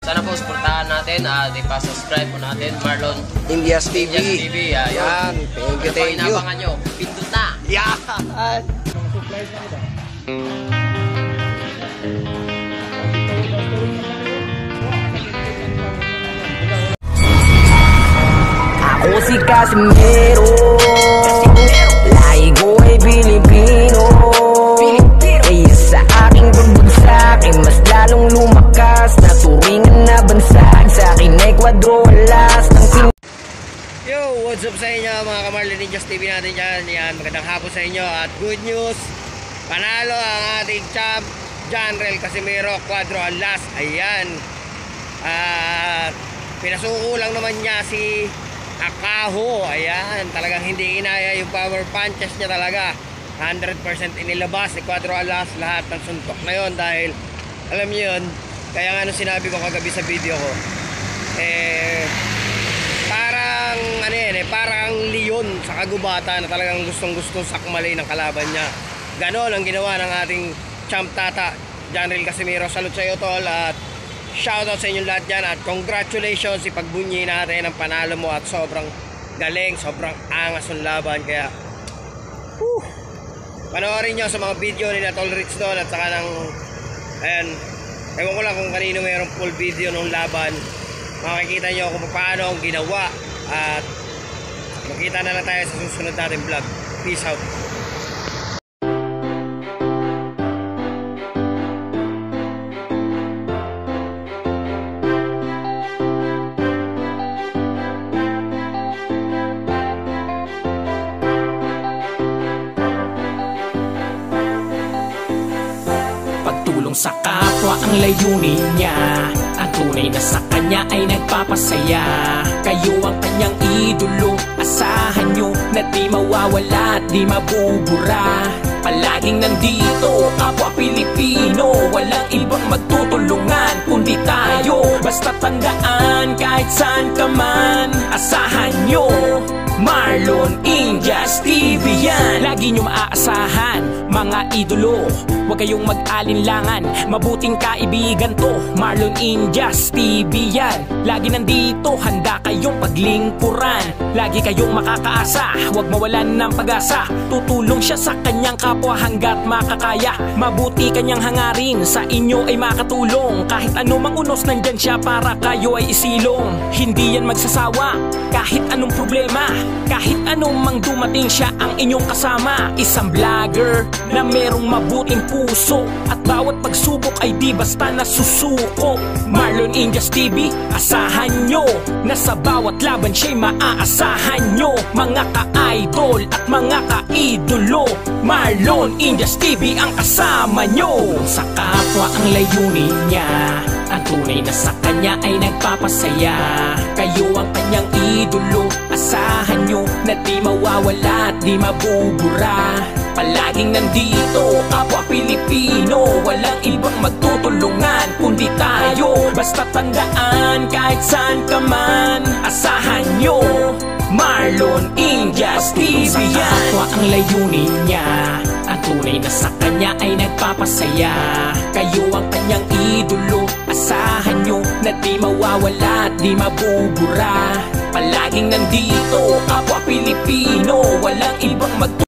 Sana po supportahan natin at ipa-subscribe po natin Marlon Indias TV. Indias TV. Yan. Thank you, thank you. Inabangan nyo. Pindot na. Yan. Ako si Casimero, lahi ko ay Pilipino. Kaya sa aking pagbagsak ay mas lalong lumakas. Naturingan na bansag, sa akin ay kwadro alas ng Yo, what's up sa inyo mga ka-Marlon Indias TV natin dyan. Yan, magandang hapon sa inyo. At good news, panalo ang ating champ Janrel Casimero, kwadro alas. Ayan. At pinasuko lang naman niya si Akaho. Ayan, talagang hindi inaya yung power punches niya talaga. 100% inilabas ni Cuatro Alas lahat ng suntok na yon. Dahil alam niyo yun, kaya nga nung sinabi ko kagabi sa video ko, parang ano yan, parang leon sa kagubata na talagang gustong sakmalay ng kalaban niya. Ganon ang ginawa ng ating champ tata Janrel Casimero. Salute sa iyo tol, at shoutout sa inyong lahat dyan, at congratulations, ipagbunyi natin ang panalo mo at sobrang galing, sobrang angas ng laban. Kaya panoorin nyo sa mga video ni Tol Rich doon, at saka ng ayan, ewan ko lang kung kanino mayroong full video ng laban. Makikita nyo kung paano ang ginawa, at makita na lang tayo sa susunod natin vlog. Peace out. Pagtulong sa kapwa ang layunin niya, ang tunay na sa kanya ay nagpapasaya. Kayo ang kanyang idolo, asahan nyo na di mawawala at di mabubura. Palaging nandito, kapwa Pilipino, walang ibang magtutulungan kundi tayo. Basta tandaan kahit saan ka man, asahan nyo Marlon Indias TV yan. Lagi nyo maaasahan mga idolo, huwag kayong mag-alinlangan, mabuting kaibigan to, Marlon Indias TV yan. Lagi nandito, handa kayong paglingkuran, lagi kayong makakaasa, huwag mawalan ng pag-asa. Tutulong siya sa kanyang kapwa hanggat makakaya, mabuti kanyang hangarin, sa inyo ay makatulong. Kahit anumang unos nandyan siya para kayo ay isilong. Hindi yan magsasawa, kahit anong problema, kahit anong mang dumating siya ang inyong kasama. Isang vlogger na merong mabuting puso, at bawat pagsubok ay di basta nasusuko. Marlon Indias TV, asahan nyo na sa bawat laban siya'y maaasahan nyo. Mga ka-idol at mga ka-idolo, Marlon Indias TV ang kasama nyo. Sa kapwa ang layunin niya, ang tunay na sa kanya ay nagpapasaya. Kayo ang kanyang idolo, asahan nyo na di mawawala at di mabubura. Palaging nandito, kapwa Pilipino, walang ibang magtutulungan kundi tayo. Basta tandaan kahit saan ka man, asahan nyo Marlon Indias TV yan. Sa kapwa ang layunin niya, ang tunay na sa kanya ay nagpapasaya. Kayo ang kanyang idolo, asahan nyo na di mawawala at di mabubura. Palaging nandito, kapwa Pilipino, walang ibang magtutulungan